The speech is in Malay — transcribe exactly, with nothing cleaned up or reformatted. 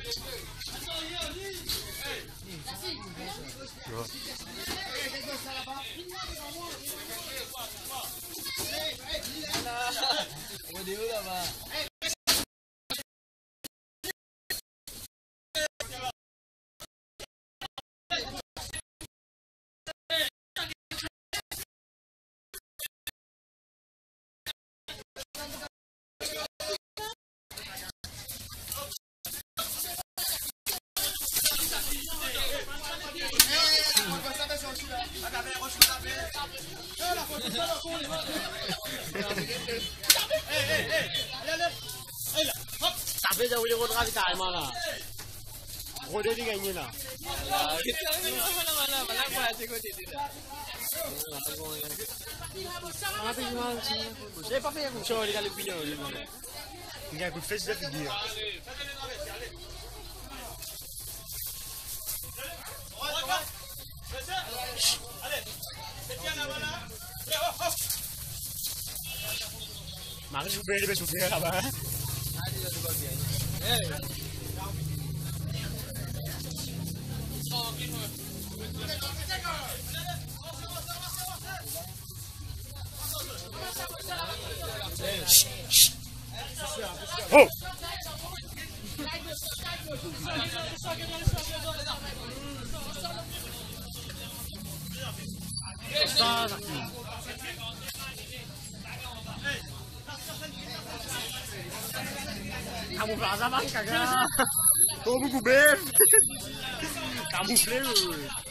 Tapi jauh dia kau kita mana? Kau dia gini lah. Mana mana mana kau asyik kau tidak. Apa yang mana sih? Saya pakai yang show di kali video ni. Enggak aku face dah video. Makan super dia super apa? Ada juga bagian. Eh. Oh. Start. Kamu berasa bang kagak? Kamu kubur. Kamu flu.